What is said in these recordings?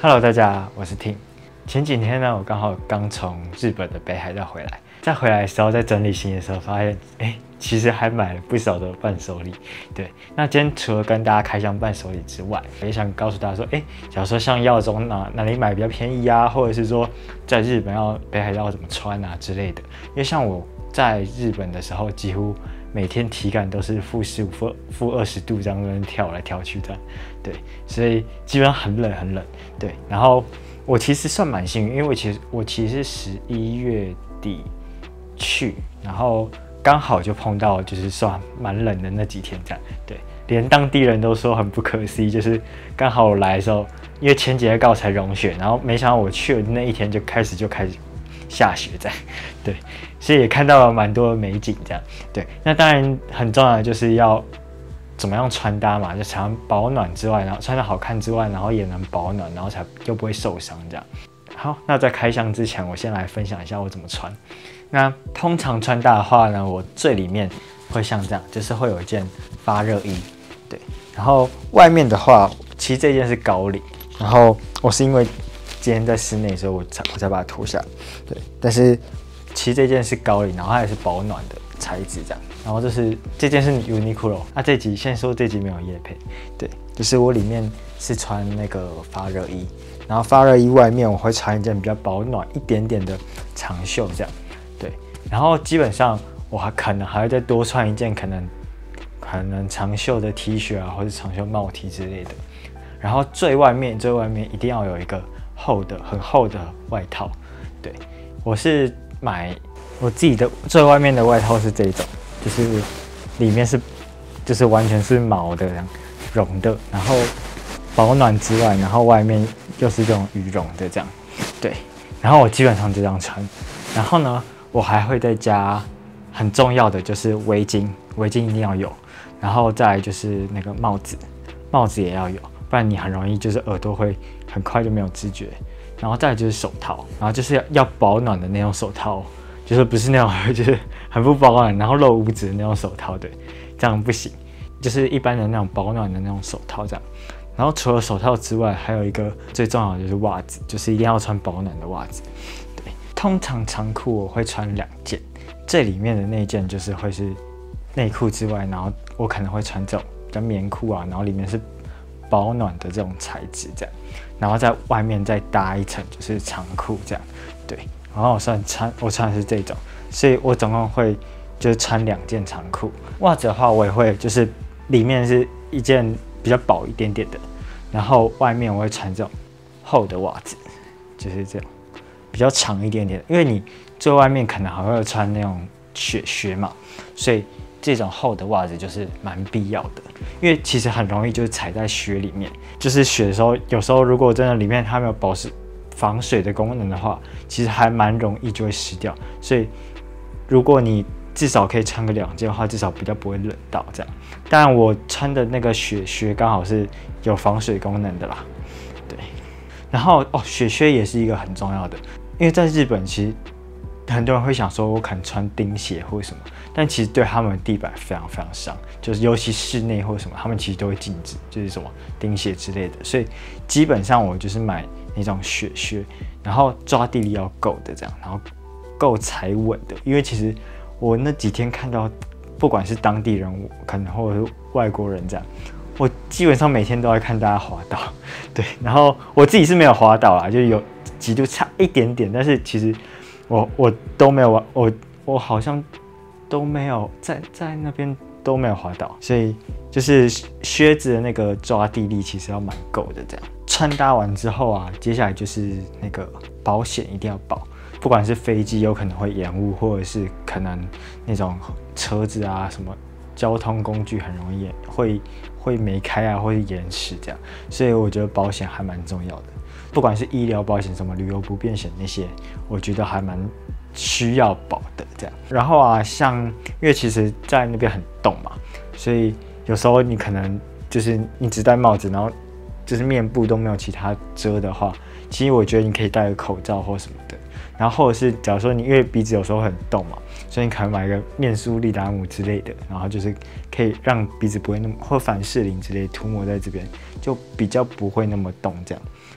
Hello， 大家，我是 Tim。前几天呢，我刚从日本的北海道回来，在回来的时候，在整理行李的时候，发现，其实还买了不少的伴手礼。对，那今天除了跟大家开箱伴手礼之外，也想告诉大家说，假如说像药妆哪里买比较便宜啊，或者是说在日本北海道怎么穿啊之类的。因为像我在日本的时候，几乎每天体感都是-15、-20度这样跳来跳去这样，对，所以基本上很冷，对。然后我其实算蛮幸运，因为我其实11月底去，然后刚好就碰到就是算蛮冷的那几天这样，对，连当地人都说很不可思议，就是刚好我来的时候，因为前几天刚好才融雪，然后没想到我去的那一天就开始下雪这样，对，所以也看到了蛮多的美景这样，对。那当然很重要的就是要怎么样穿搭嘛，就常保暖之外，然后穿得好看之外，然后也能保暖，然后才又不会受伤这样。好，那在开箱之前，我先来分享一下我怎么穿。那通常穿搭的话呢，我最里面会像这样，就是会有一件发热衣，对。然后外面的话，其实这件是高领，然后我是因为今天在室内，所以我才把它脱下来，对。但是其实这件是高领，然后它也是保暖的材质这样。然后这件是 Uniqlo， 这集先说这集没有业配，对，就是我里面是穿那个发热衣，然后发热衣外面我会穿一件比较保暖一点点的长袖这样，对。然后基本上我可能还会再多穿一件可能长袖的 T 恤啊，或者长袖帽 T 之类的。然后最外面一定要有一个很厚的外套，对。我是买我自己的最外面的外套是这种，就是里面就是完全是毛的绒的，然后保暖之外，然后外面又是这种羽绒的这样，对。然后我基本上就这样穿，然后呢，我还会再加很重要的就是围巾一定要有，然后再来就是那个帽子也要有，不然你很容易就是耳朵会很快就没有知觉。然后再来就是手套，然后就是要保暖的那种手套，就是不是那种就是很不保暖，然后露五指的那种手套，对，这样不行。就是一般的那种保暖的那种手套这样。然后除了手套之外，还有一个最重要的就是袜子，就是一定要穿保暖的袜子。对，通常长裤我会穿2件，最里面的那件就是会是内裤之外，然后我可能会穿这种比较棉裤啊，然后里面是保暖的这种材质这样，然后在外面再搭一层就是长裤这样，对。然后我穿的是这种，所以我总共会就是穿2件长裤。袜子的话，我也会就是里面是一件比较薄一点点的，然后外面我会穿这种厚的袜子，就是这种比较长一点点，因为你最外面可能还会穿那种雪靴嘛，所以这种厚的袜子就是蛮必要的，因为其实很容易就是踩在雪里面，就是雪的时候，有时候如果真的里面它没有防水的功能的话，其实还蛮容易就会湿掉。所以如果你至少可以穿个2件的话，至少比较不会冷到这样。当然我穿的那个雪靴刚好是有防水功能的啦，对。然后雪靴也是一个很重要的，因为在日本其实很多人会想说我可能穿钉鞋或什么，但其实对他们的地板非常非常伤，就是尤其室内或什么，他们其实都会禁止，就是什么钉鞋之类的。所以基本上我就是买那种雪靴，然后抓地力要够的这样，然后够踩稳的。因为其实我那几天看到，不管是当地人可能或者是外国人这样，我基本上每天都在看大家滑倒，对。然后我自己是没有滑倒啦，就有几度差一点点，但是其实我都没有我好像都没有在那边都没有滑倒，所以就是靴子的那个抓地力其实要蛮够的这样。穿搭完之后啊，接下来就是那个保险一定要保，不管是飞机有可能会延误，或者是可能那种车子啊什么交通工具很容易会没开啊，或是延迟这样，所以我觉得保险还蛮重要的。不管是医疗保险、什么旅游不便险那些，我觉得还蛮需要保的这样。然后啊，因为其实在那边很冻嘛，所以有时候你可能就是你只戴帽子，然后就是面部都没有其他遮的话，其实我觉得你可以戴个口罩或什么的。然后或者是假如说你因为鼻子有时候很冻嘛，所以你可能买一个面舒利达姆之类的，然后就是可以让鼻子不会那么或凡士林之类涂抹在这边，就比较不会那么冻这样。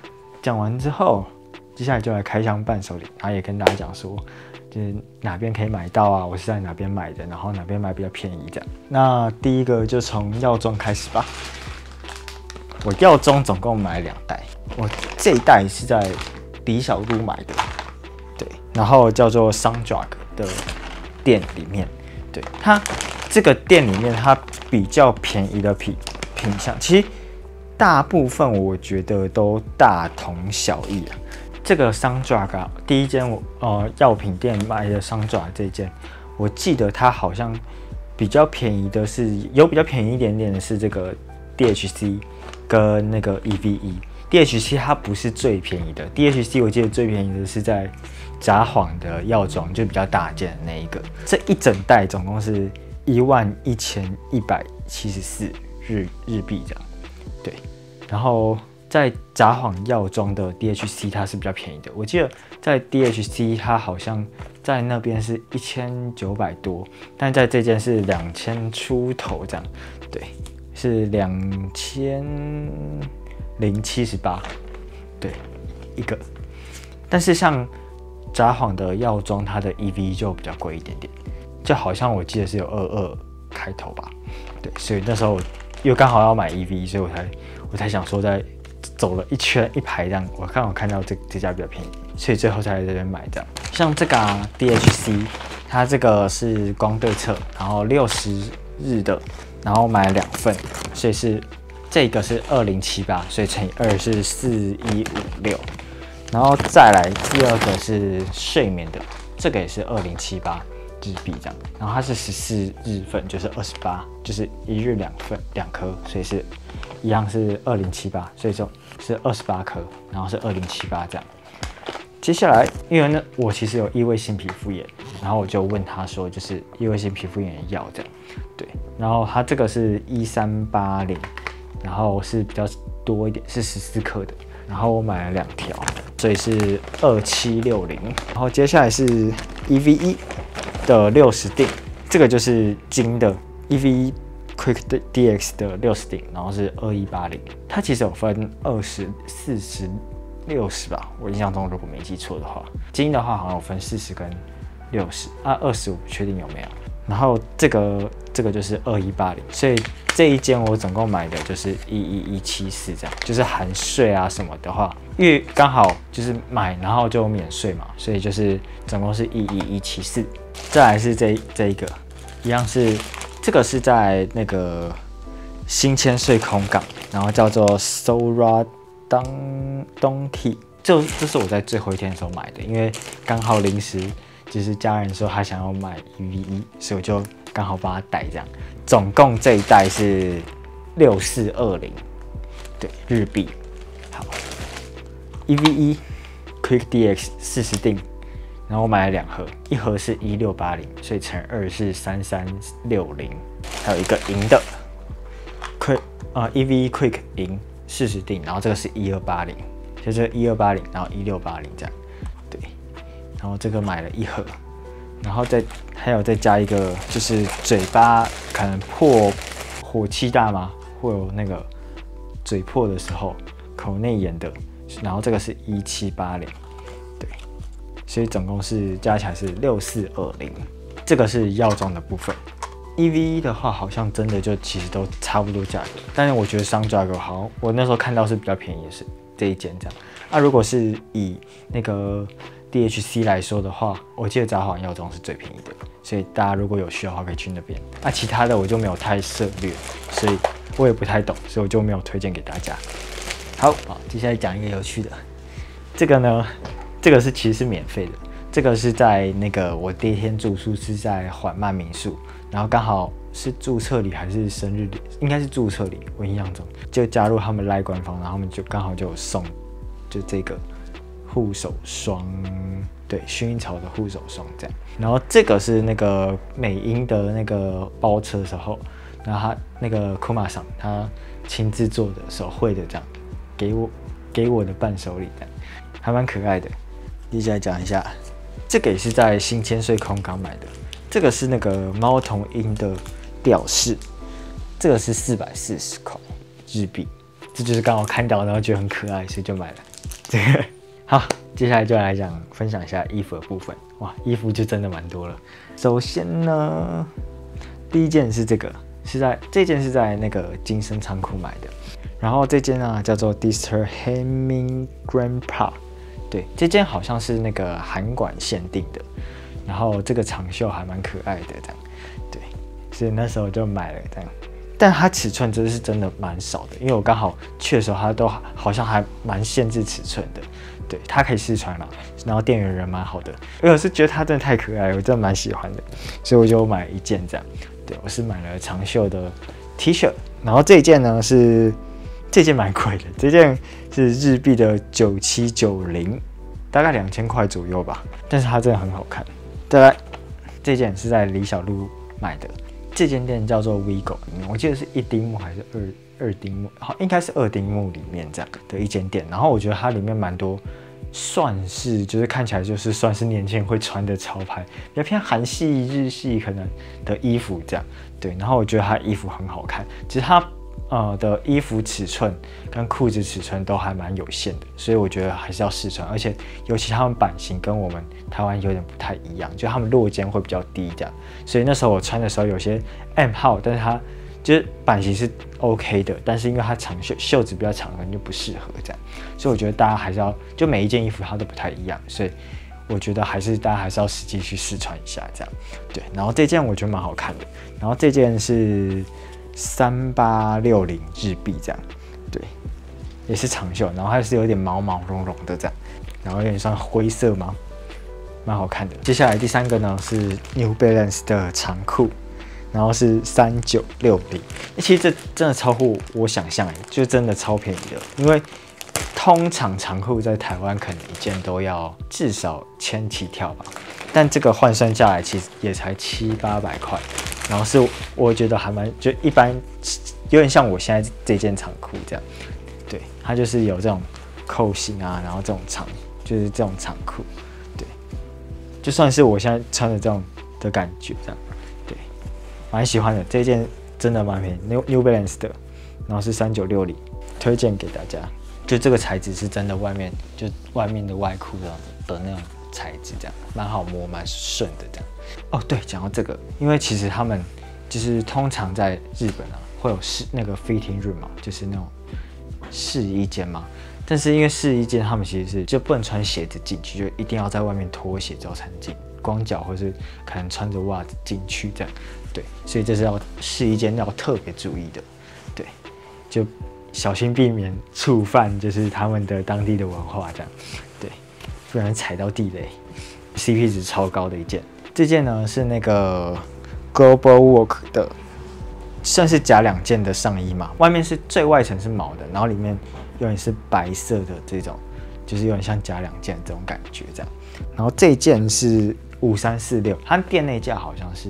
讲完之后，接下来就来开箱伴手礼，然后也跟大家讲说，就是哪边可以买到啊，我是在哪边买的，然后哪边买比较便宜这样。那第一个就从药妆开始吧。我药妆总共买2袋，我这一袋是在李小璐买的，对，然后叫做 Sundrug 的店里面，对，它这个店里面它比较便宜的品项，其实大部分我觉得都大同小异啊。这个 Sundrug 啊，第一间药品店卖的 Sundrug 这件，我记得它好像比较便宜的是有比较便宜一点点的是这个 DHC 跟那个 EVE。DHC 它不是最便宜的 ，DHC 我记得最便宜的是在札幌的药妆，就比较大件的那一个。这一整袋总共是11174日币这样，对。然后在札幌药妆的 DHC 它是比较便宜的，我记得在 DHC 它好像在那边是1900多，但在这件是2000出头这样，对，是2078，对，一个。但是像札幌的药妆，它的 EV 就比较贵一点点，就好像我记得是有22开头吧，对，所以那时候因为刚好要买 EV， 所以我才想说再走了一圈一排这样，我刚好看到这家比较便宜，所以最后才来这边买这样。像这个DHC， 它这个是光对策，然后60日的，然后买了2份，所以是这个是2078，所以乘以2是4156。然后再来第二个是睡眠的，这个也是2078日币这样，然后它是14日份，就是28，就是1日2份2颗，所以是一样是2078，所以说是28颗，然后是2078这样。接下来，因为呢我其实有异位性皮肤炎，然后我就问他说，就是异位性皮肤炎的药这样，对，然后它这个是1380，然后是比较多一点，是14颗的，然后我买了2条，所以是2760。然后接下来是 EVE 的60锭，这个就是金的 EVE Quick DX 的60锭，然后是2180。它其实有分20、40、60吧，我印象中如果没记错的话，金的话好像有分40跟60啊，20我不确定有没有。然后这个就是2180，所以这一间我总共买的就是11174这样，就是含税啊什么的话，因为刚好就是买然后就免税嘛，所以就是总共是11174。再来是这一个，一样是这个是在那个新千岁空港，然后叫做 Sora Donkey， 这是我在最后一天的时候买的，因为刚好临时就是家人说他想要买 EVE， 所以我就刚好把它带这样。总共这一袋是6420，对，日币。好 ，EVE Quick DX 40锭，然后我买了2盒，一盒是1680，所以乘2是3360，还有一个银的 EVE Quick 银40锭，然后这个是1280，就是1280，然后1680这样，对，然后这个买了1盒，然后还有再加一个，就是嘴巴可能破火气大吗？会有那个嘴破的时候，口内炎的，然后这个是1780，对，所以总共是加起来是6420，这个是药妆的部分。EVE 的话，好像真的就其实都差不多价格，但是我觉得Sundrug好像我那时候看到是比较便宜的是这一间这样。啊，如果是以那个 DHC 来说的话，我记得札幌药妆是最便宜的，所以大家如果有需要的话可以去那边。那其他的我就没有太涉猎，所以我也不太懂，所以我就没有推荐给大家。好，接下来讲一个有趣的，这个呢，这个其实是免费的，这个是在那个我第一天住宿是在缓慢民宿。然后刚好是注册礼还是生日礼，应该是注册礼，我印象中就加入他们赖官方，然后他们就刚好就有送，就这个护手霜，对，薰衣草的护手霜这样。然后这个是那个美英的那个包车的时候，然后他那个库玛桑他亲自做的手绘的这样，给我的伴手礼这样，还蛮可爱的。接下来讲一下，这个也是在新千岁空港买的。这个是那个猫头鹰的吊饰，这个是440块日币，这就是刚好看到然后觉得很可爱，所以就买了。 这个好，接下来就来分享一下衣服的部分。哇，衣服就真的蛮多了。首先呢，第一件是这件是在那个金森仓库买的，然后这件呢叫做 Dr. Hemming Grandpa， 对，这件好像是那个韩馆限定的，然后这个长袖还蛮可爱的这样，对，所以那时候就买了这样。但它尺寸真的蛮少的，因为我刚好去的时候，它都好像还蛮限制尺寸的。对，它可以试穿啦，然后店员人蛮好的，因为我是觉得它真的太可爱了，我真的蛮喜欢的，所以我就买了一件这样。对，我是买了长袖的 T 恤，然后这件呢这件蛮贵的，这件是日币的9790，大概2000块左右吧，但是它真的很好看。再来，这件是在李小璐买的。这间店叫做 Vigo， 我记得是1丁目还是二丁目，好，应该是2丁目里面这样的一间店。然后我觉得它里面蛮多，算是就是看起来就是算是年轻人会穿的潮牌，比较偏韩系、日系可能的衣服这样。对，然后我觉得它衣服很好看，其实它的衣服尺寸跟裤子尺寸都还蛮有限的，所以我觉得还是要试穿，而且尤其他们版型跟我们台湾有点不太一样，就他们落肩会比较低这样，所以那时候我穿的时候有些 M 号，但是它就是版型是 OK 的，但是因为它长袖子比较长，可能就不适合这样，所以我觉得大家还是要就每一件衣服它都不太一样，所以我觉得大家还是要实际去试穿一下这样。对，然后这件我觉得蛮好看的，然后这件是3860日币这样，对，也是长袖，然后它是有点毛茸茸的这样，然后有点像灰色嘛，蛮好看的。接下来第3个呢是 New Balance 的长裤，然后是3960，其实这真的超乎我想象，就真的超便宜的，因为通常长裤在台湾可能一件都要至少1000起跳吧，但这个换算下来其实也才700-800块。然后是我觉得还蛮就一般，有点像我现在这件长裤这样，对，它就是有这种扣型啊，然后这种就是这种长裤，对，就算是我现在穿的这种的感觉这样，对，蛮喜欢的，这件真的蛮便宜 ，New Balance 的，然后是3960，推荐给大家，就这个材质是真的外面的外裤的那种材质这样，蛮好摸，蛮顺的这样。哦，对，讲到这个，因为其实他们就是通常在日本啊，会有那个 fitting room 嘛，就是那种试衣间嘛。但是因为试衣间他们其实是就不能穿鞋子进去，就一定要在外面脱鞋之后才能进，光脚或是可能穿着袜子进去这样。对，所以这是要试衣间要特别注意的。对，就小心避免触犯就是他们的当地的文化这样。对，不然踩到地雷。CP 值超高的一件。这件呢是那个 Global Work 的，算是假2件的上衣嘛，外面是最外层是毛的，然后里面有点是白色的这种，就是有点像假2件这种感觉这样。然后这件是5346，它店内价好像是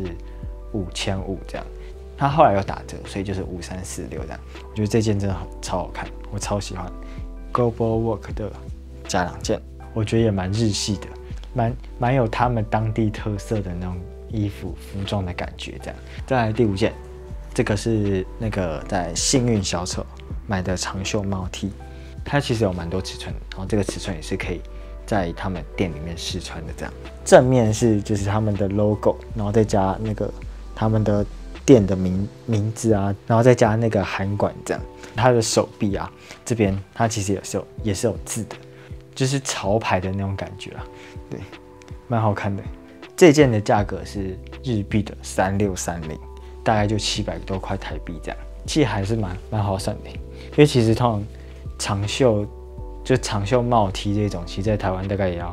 5500这样，它后来有打折，所以就是5346这样。我觉得这件真的超好看，我超喜欢 Global Work 的假2件，我觉得也蛮日系的。蛮有他们当地特色的那种服装的感觉，这样。再来第5件，这个是那个在幸运小丑买的长袖帽 T， 它其实有蛮多尺寸，然后这个尺寸也是可以在他们店里面试穿的这样。正面是就是他们的 logo， 然后再加那个他们的店的名字啊，然后再加那个韩馆这样。它的手臂啊这边它其实也是有字的。就是潮牌的那种感觉啊，对，蛮好看的。这件的价格是日币的3630，大概就700多块台币这样，其实还是蛮划算的。因为其实通常长袖帽 T 这种，其实在台湾大概也要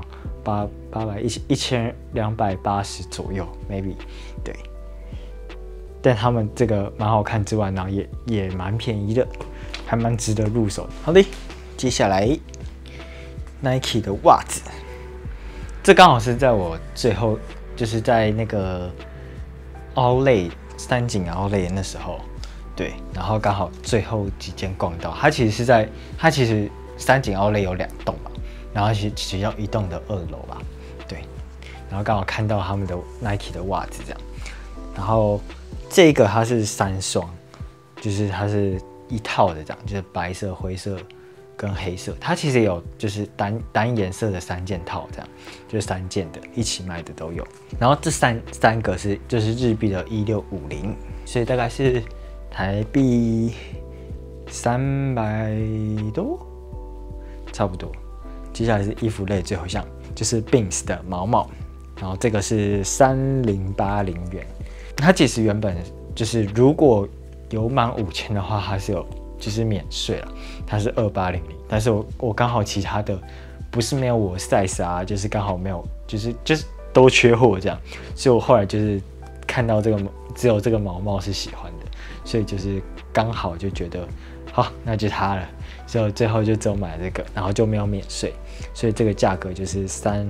1280左右 ，maybe 对。但他们这个蛮好看之外，然后也蛮便宜的，还蛮值得入手的。好的，接下来。Nike 的袜子，这刚好是在我最后就是在那个Outlet三井Outlet那时候，对，然后刚好最后几间逛到，它其实三井Outlet有2栋嘛，然后其实要1栋的2楼吧，对，然后刚好看到他们的 Nike 的袜子这样，然后这个它是3双，就是它是一套的这样，就是白色、灰色。 跟黑色，它其实有就是单颜色的3件套，这样就是3件的一起卖的都有。然后这三个就是日币的1650，所以大概是台币300多，差不多。接下来是衣服类最后一项，就是 Beams 的毛毛，然后这个是3080元。它其实原本就是如果有满5000的话，它是有就是免税了，它是2800。但是我刚好其他的不是没有我 size 啊，就是刚好没有，就是都缺货这样，所以我后来就是看到只有这个毛毛是喜欢的，所以就是刚好就觉得好，那就它了，所以我最后就只有买这个，然后就没有免税，所以这个价格就是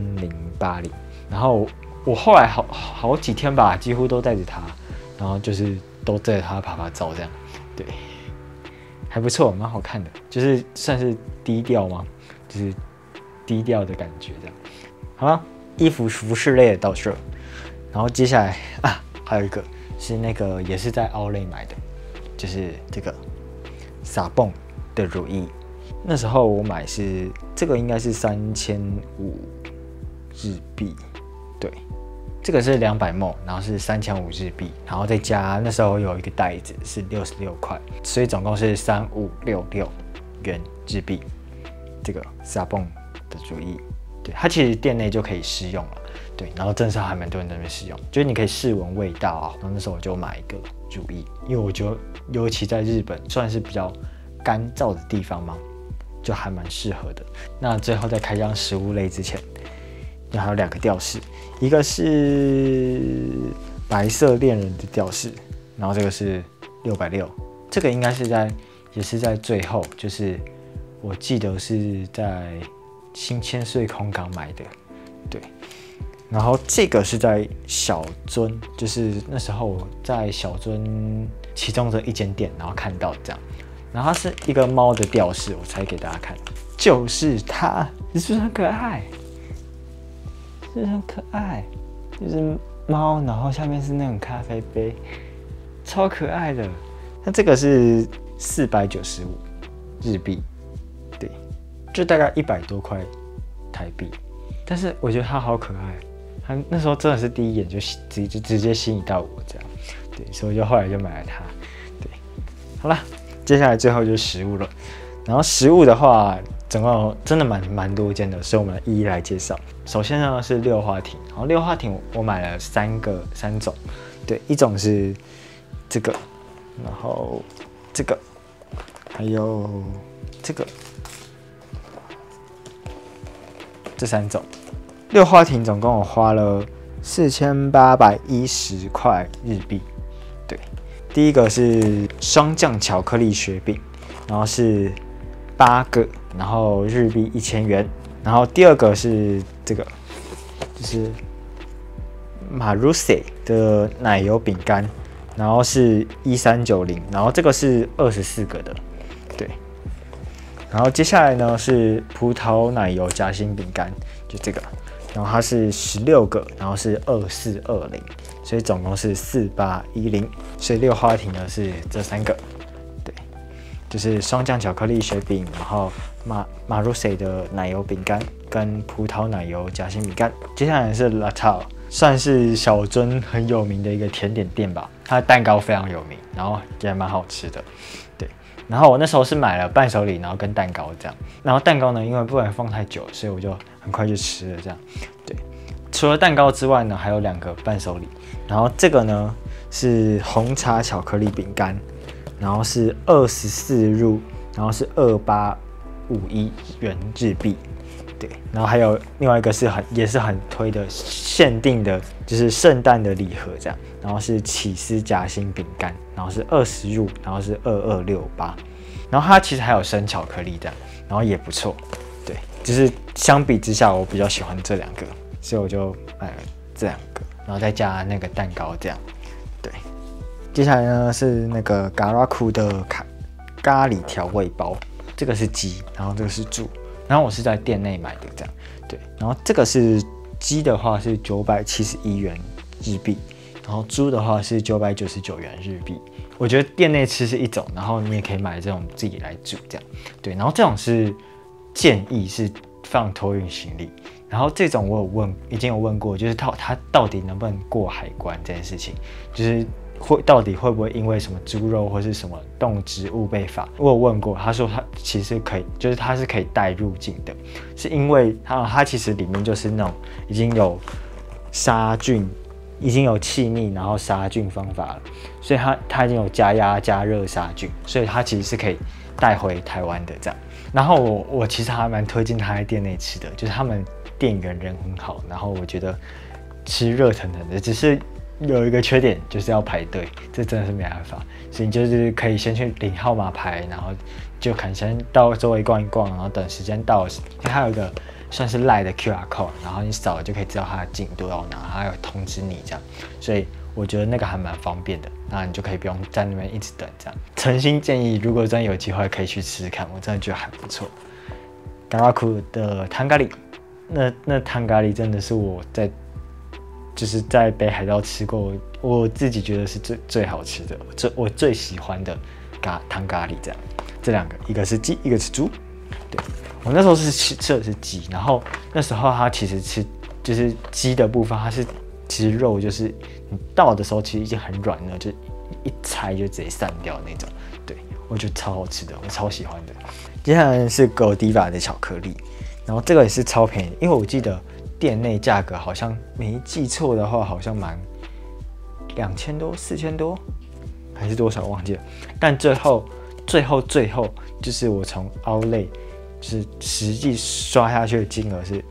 3080。然后我后来好几天吧，几乎都带着它，然后就是都带着它拍照这样，对，还不错，蛮好看的，就是算是低调吗？就是低调的感觉这样。好了，衣服服饰类的到这，然后接下来还有一个是那个也是在Outlet买的，就是这个撒蹦的乳液。那时候我买是这个应该是3500日币，对，这个是200ml，然后是3500日币，然后再加那时候有一个袋子是66块，所以总共是3566元日币。这个撒蹦的乳液，对，它其实店内就可以试用了，对，然后镇上还蛮多人在那边试用，就是你可以试闻味道啊。然后那时候我就买一个乳液，因为我觉得尤其在日本算是比较干燥的地方嘛，就还蛮适合的。那最后在开箱食物类之前，还有2个吊饰，一个是白色恋人的吊饰，然后这个是660，这个应该是也是在最后，就是我记得是在新千岁空港买的，对。然后这个是在小樽，就是那时候我在小樽其中的一间店，然后看到这样，然后它是一个猫的吊饰，我猜给大家看，就是它，是不是很可爱？是不是很可爱？就是猫，然后下面是那种咖啡杯，超可爱的。那这个是495日币，对，就大概100多块台币。但是我觉得它好可爱，它那时候真的是第一眼就直接吸引到我这样，对，所以我就后来就买了它。对，好了，接下来最后就是食物了。然后食物的话，总共真的蛮多间的，所以我们一一来介绍。首先呢是六花亭，然后六花亭我买了3种，对，一种是这个，然后这个，还有这个，这3种。六花亭总共我花了4810块日币，对，第一个是双酱巧克力雪饼，然后是8个，然后日币1000元。然后第二个是这个，就是马鲁塞的奶油饼干，然后是1390，然后这个是24个的，对。然后接下来呢是葡萄奶油夹心饼干，就这个，然后它是16个，然后是2420，所以总共是4810。所以六花亭呢是这3个。就是双酱巧克力雪饼，然后马鲁塞的奶油饼干跟葡萄奶油夹心饼干。接下来是 Latao， 算是小樽很有名的一个甜点店吧，它的蛋糕非常有名，然后也蛮好吃的。对，然后我那时候是买了伴手礼，然后跟蛋糕这样。然后蛋糕呢，因为不能放太久，所以我就很快就吃了这样。对，除了蛋糕之外呢，还有2个伴手礼。然后这个呢是红茶巧克力饼干。然后是24入，然后是2851元日币，对。然后还有另外一个是也是很推的限定的，就是圣诞的礼盒这样。然后是起司夹心饼干，然后是20入，然后是2268。然后它其实还有生巧克力这样，然后也不错，对。就是相比之下，我比较喜欢这2个，所以我就买了这2个，然后再加那个蛋糕这样，对。接下来呢是那个 Garaku 的咖喱调味包，这个是鸡，然后这个是猪，然后我是在店内买的这样，对，然后这个是鸡的话是971元日币，然后猪的话是999元日币。 我觉得店内吃是一种，然后你也可以买这种自己来煮这样。对，然后这种是建议是放托运行李，然后这种我已经有问过，就是它到底能不能过海关这件事情，就是到底会不会因为什么猪肉或是什么动植物被罚？我有问过，他说他其实可以，就是它是可以带入境的，是因为它其实里面就是那种已经有杀菌。已经有气密，然后杀菌方法了，所以它已经有加压加热杀菌，所以它其实是可以带回台湾的这样。然后我其实还蛮推荐他在店内吃的，就是他们店员人很好，然后我觉得吃热腾腾的，只是有一个缺点就是要排队，这真的是没办法。所以你就是可以先去领号码牌，然后就可能先到周围逛一逛，然后等时间到，它有一个算是赖的 QR code， 然后你扫了就可以知道它的进度到哪，它有通知你这样，所以我觉得那个还蛮方便的，那你就可以不用在那边一直等这样。诚心建议，如果真的有机会可以去吃吃看，我真的觉得还不错。嘎拉库的汤咖喱，那汤咖喱真的是我在北海道吃过，我自己觉得是最好吃的，我最喜欢的汤咖喱这样。这两个，一个是鸡，一个是猪，对。我那时候是吃的是鸡，然后那时候它其实就是鸡的部分，它是其实肉就是你倒的时候其实已经很软了，就一拆就直接散掉那种。对，我觉得超好吃的，我超喜欢的。接下来是Godiva的巧克力，然后这个也是超便宜，因为我记得店内价格好像没记错的话，好像蛮2000多、4000多，还是多少忘记了。但最后就是我从 Outlet。就是实际刷下去的金额是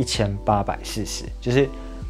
1840，就是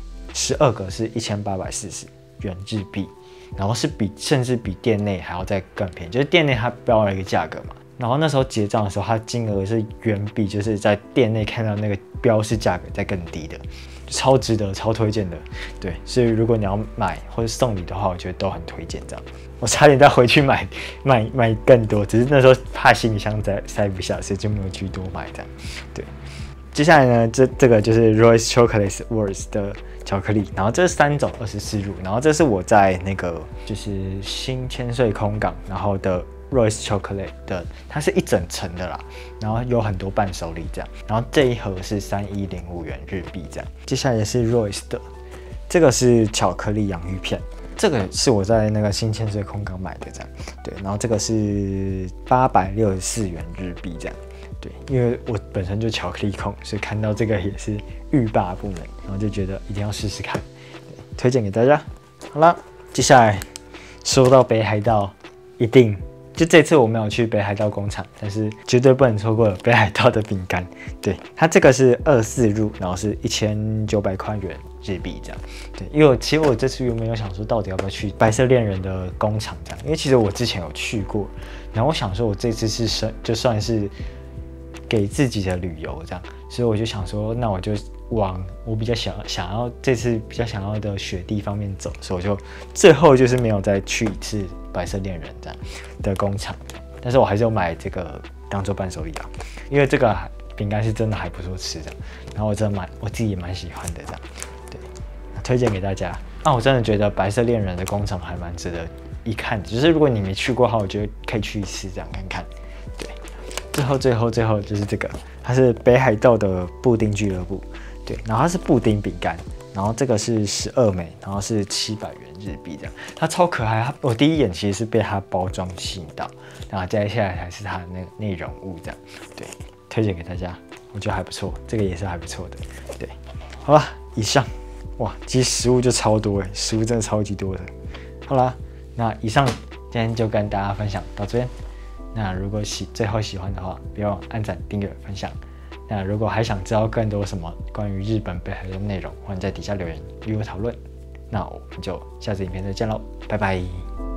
12个是1840元日币，然后是甚至比店内还要再更便宜，就是店内它标了一个价格嘛，然后那时候结账的时候，它金额是远比就是在店内看到那个标示价格再更低的，超值得、超推荐的。对，所以如果你要买或者送礼的话，我觉得都很推荐这样。我差点再回去买更多，只是那时候怕行李箱塞不下，所以就没有去多买这样。对，接下来呢，这个就是 Royce Chocolate Works 的巧克力，然后这是3种24入，然后这是我在那个就是新千岁空港然后的 Royce Chocolate 的，它是一整层的啦，然后有很多伴手礼这样，然后这一盒是3105元日币这样。接下来是 Royce 的，这个是巧克力洋芋片。这个是我在那个新千岁空港买的，这样对，然后这个是864元日币这样，对，因为我本身就巧克力控，所以看到这个也是欲罢不能，然后就觉得一定要试试看，推荐给大家。好啦，接下来说到北海道，一定就这次我没有去北海道工厂，但是绝对不能错过北海道的饼干。对，它这个是24入，然后是1900块元日币这样。对，因为其实我这次有没有想说到底要不要去白色恋人的工厂这样？因为其实我之前有去过，然后我想说我这次是就算是给自己的旅游这样，所以我就想说，那我就往我比较想要这次比较想要的雪地方面走，所以我就最后就是没有再去一次白色恋人这样的工厂，但是我还是有买这个当做伴手礼啊，因为这个饼干是真的还不错吃的，然后我自己也蛮喜欢的这样，对，推荐给大家。那我真的觉得白色恋人的工厂还蛮值得一看，只是如果你没去过的话，我觉得可以去一次这样看看。对，最后就是这个，它是北海道的布丁俱乐部，对，然后它是布丁饼干，然后这个是12枚，然后是700元日币这样，它超可爱。我第一眼其实是被它包装吸引到，然后接下来才是它的那个内容物这样，对，推荐给大家，我觉得还不错，这个也是还不错的，对，好吧，以上，哇，其实食物就超多哎，食物真的超级多的，好啦，那以上今天就跟大家分享到这边。那如果最后喜欢的话，不要忘按赞、订阅、分享。那如果还想知道更多什么关于日本北海道的内容，欢迎在底下留言与我讨论。那我们就下次影片再见喽，拜拜。